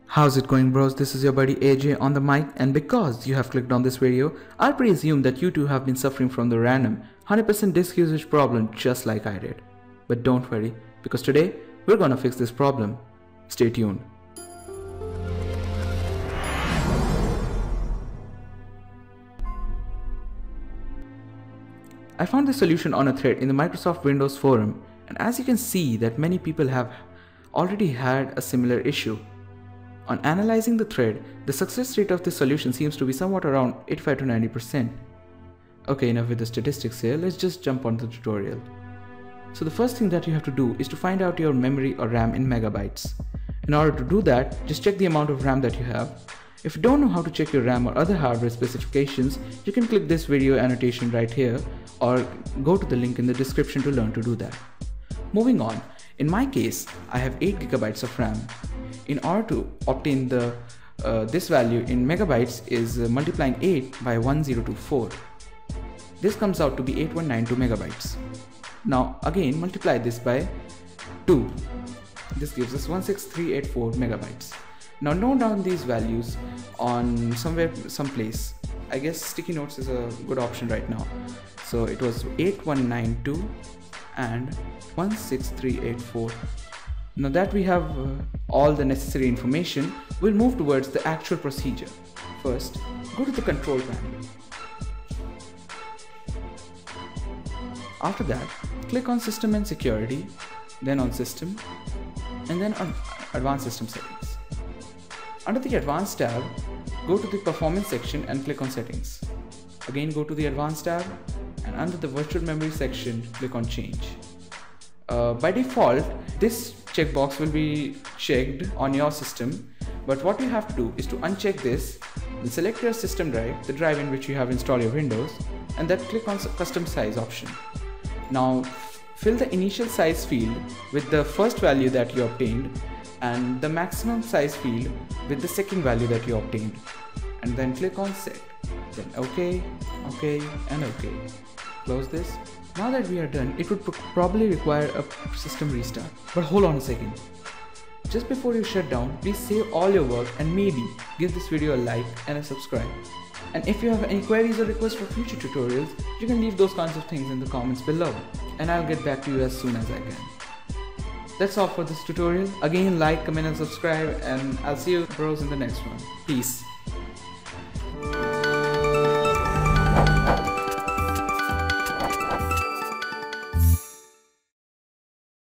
How's it going, bros? This is your buddy AJ on the mic, and because you have clicked on this video, I'll presume that you too have been suffering from the random 100% disk usage problem just like I did. But don't worry, because today we're gonna fix this problem. Stay tuned. I found this solution on a thread in the Microsoft Windows forum, and as you can see that many people have already had a similar issue. On analyzing the thread, the success rate of this solution seems to be somewhat around 85 to 90%. Okay, enough with the statistics here, let's just jump on the tutorial. So the first thing that you have to do is to find out your memory or RAM in megabytes. In order to do that, just check the amount of RAM that you have. If you don't know how to check your RAM or other hardware specifications, you can click this video annotation right here or go to the link in the description to learn to do that. Moving on, in my case, I have 8 GB of RAM. In order to obtain this value in megabytes is multiplying 8 by 1024. This comes out to be 8192 megabytes. Now again multiply this by 2. This gives us 16384 megabytes. Now note down these values on someplace. I guess sticky notes is a good option right now. So it was 8192 and 16384. Now that we have all the necessary information, we'll move towards the actual procedure. First, go to the control panel. After that, click on System and Security, then on System, and then on Advanced System Settings. Under the Advanced tab, go to the Performance section and click on Settings. Again go to the Advanced tab, and under the Virtual Memory section, click on Change. By default, this checkbox will be checked on your system, but what you have to do is to uncheck this, then select your system drive, the drive in which you have installed your Windows, and then click on Custom Size option. Now fill the initial size field with the first value that you obtained and the maximum size field with the second value that you obtained, and then click on Set, then OK, OK and OK. Close this. Now that we are done, it would probably require a system restart. But hold on a second. Just before you shut down, please save all your work and maybe give this video a like and a subscribe. And if you have any queries or requests for future tutorials, you can leave those kinds of things in the comments below, and I'll get back to you as soon as I can. That's all for this tutorial. Again, like, comment and subscribe, and I'll see you bros in the next one. Peace.